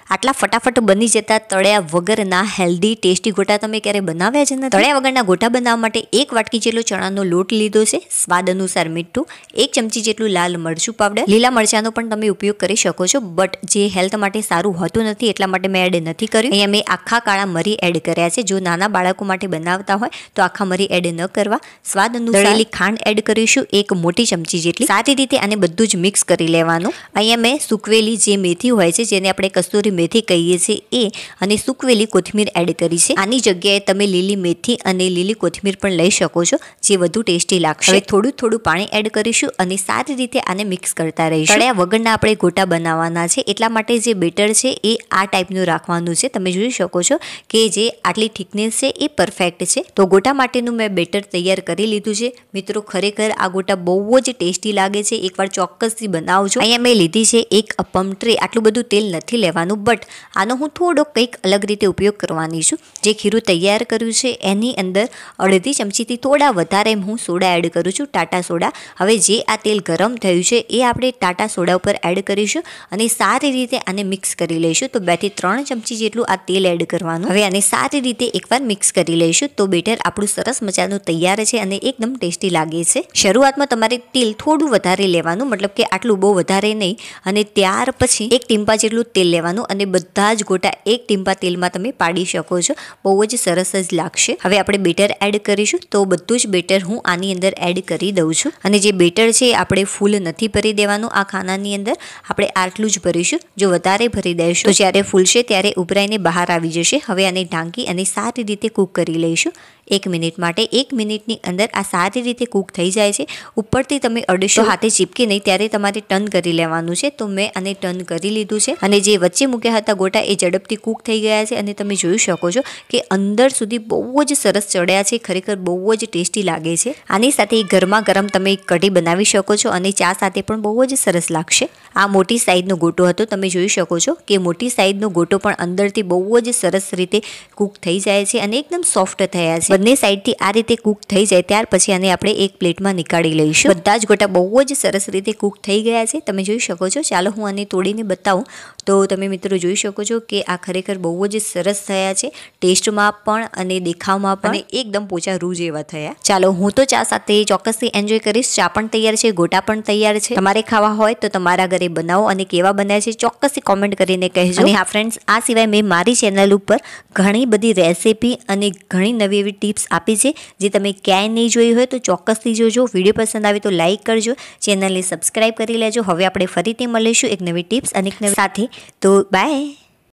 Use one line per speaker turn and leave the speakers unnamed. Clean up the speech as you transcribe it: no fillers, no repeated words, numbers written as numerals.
આટલા ફટાફટ બની જતા તળ્યા વગરના હેલ્ધી ટેસ્ટી ગોટા તમે ક્યારે બનાવ્યા છે ને? તળ્યા વગરના ગોટા બનાવવા માટે 1 વાટકી જેટલો ચણાનો લોટ લીધો છે, સ્વાદ અનુસાર મીઠું, 1 ચમચી જેટલું લાલ મરચું પાવડર, લીલા મરચાંનો પણ તમે ઉપયોગ કરી શકો છો, બટ જે હેલ્થ માટે સારું હોતું નથી એટલા માટે મેં એડ નથી કર્યું. અહીંયા મેં આખા કાળા મરી એડ કર્યા છે. જો નાના બાળકો માટે બનાવતા હોય તો આખા મરી એડ ન કરવા. સ્વાદ અનુસાર દળેલી ખાંડ એડ કરીશું 1 મોટી ચમચી જેટલી. સારી રીતે આને બધું જ મિક્સ કરી લેવાનું. અહીંયા મેં સૂકવેલી જે મેથી હોય છે, જેને આપણે કસ્તુરી મેથી કહીએ છીએ, એ અને સૂકવેલી કોથમીર એડ કરી છે. આની જગ્યાએ તમે લીલી મેથી અને લીલી કોથમીર પણ લઈ શકો છો, જે વધુ ટેસ્ટી લાગશે. હવે થોડું પાણી એડ કરીશું અને સારી રીતે આને મિક્સ કરતા રહીશું. તળ્યા વગરના આપણે ગોટા બનાવવાના છે, એટલા માટે જે બેટર છે એ આ ટાઈપનું રાખવાનું છે. તમે જોઈ શકો છો કે જે આટલી થિકનેસ છે એ પરફેક્ટ છે. તો ગોટા માટેનું મેં બેટર તૈયાર કરી લીધું છે. મિત્રો, ખરેખર આ ગોટા બહુ જ ટેસ્ટી લાગે છે. એકવાર ચોક્કસથી બનાવજો. અહીંયા મેં લીધી છે એક અપમ ટ્રે. આટલું બધું તેલ નથી લેવાનું, બટ આનો હું થોડો કંઈક અલગ રીતે ઉપયોગ કરવાની છું. જે ખીરું તૈયાર કર્યું છે એની અંદર અડધી ચમચીથી થોડા વધારે હું સોડા એડ કરું છું, ટાટા સોડા. હવે જે આ તેલ ગરમ થયું છે એ આપણે ટાટા સોડા ઉપર એડ કરીશું અને સારી રીતે આને મિક્સ કરી લઈશું. તો 2 થી 3 ચમચી જેટલું આ તેલ એડ કરવાનું. હવે આને સારી રીતે એકવાર મિક્સ કરી લઈશું. તો બેટર આપણું સરસ મજાનું તૈયાર છે અને એકદમ ટેસ્ટી લાગે છે. શરૂઆતમાં તમારે તેલ થોડું વધારે લેવાનું, મતલબ કે આટલું બહુ વધારે નહીં, અને ત્યાર પછી 1 ટીમ્પા જેટલું તેલ લેવાનું અને બધા જ ગોટા 1 ટીમ્પા તેલમાં તમે પાડી શકો છો. બહુ જ સરસ જ લાગશે. હવે આપણે બેટર એડ કરીશું. તો બધું જ બેટર હું આની અંદર એડ કરી દઉં છું. અને જે બેટર છે આપણે ફૂલ નથી ભરી દેવાનું. આ ખાનાની અંદર આપણે આટલું જ ભરીશું. જો વધારે ભરી દઈશું તો જ્યારે ફૂલશે ત્યારે ઉભરાઈને બહાર આવી જશે. હવે આને ઢાંકી અને સારી રીતે કૂક કરી લઈશું 1 મિનિટ માટે. 1 મિનિટની અંદર આ સારી રીતે કૂક થઈ જાય છે. ઉપરથી તમે અડશો હાથે ચીપકે નહીં ત્યારે તમારે ટર્ન કરી લેવાનું છે. તો મેં આને ટર્ન કરી લીધું છે અને જે વચ્ચે મૂક્યા હતા ગોટા એ ઝડપથી કૂક થઈ ગયા છે અને તમે જોઈ શકો છો કે અંદર સુધી બહુ જ સરસ ચડ્યા છે. ખરેખર બહુ જ ટેસ્ટી લાગે છે. આની સાથે ગરમા ગરમ તમે કઢી બનાવી શકો છો અને ચા સાથે પણ બહુ જ સરસ લાગશે. આ મોટી સાઈઝનો ગોટો હતો. તમે જોઈ શકો છો કે મોટી સાઈઝનો ગોટો પણ અંદરથી બહુ જ સરસ રીતે કૂક થઈ જાય છે અને એકદમ સોફ્ટ થયા છે. બંને સાઈડથી આ રીતે કૂક થઈ જાય ત્યાર પછી આને આપણે એક પ્લેટમાં નીકાળી લઈશું. બધા જ ગોટા બહુ જ સરસ રીતે કૂક થઈ ગયા છે. તમે જોઈ શકો છો. ચાલો હું આને તોડીને બતાવું. તો તમે મિત્રો જોઈ શકો છો કે આ ખરેખર બહુ જ સરસ થયા છે, ટેસ્ટમાં પણ અને દેખાવમાં પણ, એકદમ પોચા રૂ જેવા થયા. ચાલો, હું તો ચા સાથે ચોક્કસથી એન્જોય કરીશ. ચા પણ તૈયાર છે, ગોટા પણ તૈયાર છે. તમારે ખાવા હોય તો તમારા ઘરે બનાવો અને કેવા બન્યા છે ચોક્કસથી કોમેન્ટ કરીને કહેજો. અને હા ફ્રેન્ડ્સ, આ સિવાય મેં મારી ચેનલ ઉપર ઘણી બધી રેસીપી અને ઘણી નવી એવી ટિપ્સ આપી છે, જે તમે ક્યાંય નહીં જોઈ હોય તો ચોક્કસથી જોજો. વિડીયો પસંદ આવે તો લાઇક કરજો, ચેનલને સબસ્ક્રાઇબ કરી લેજો. હવે આપણે ફરીથી મળીશું એક નવી ટિપ્સ અને એક નવી સાથે. તો બાય.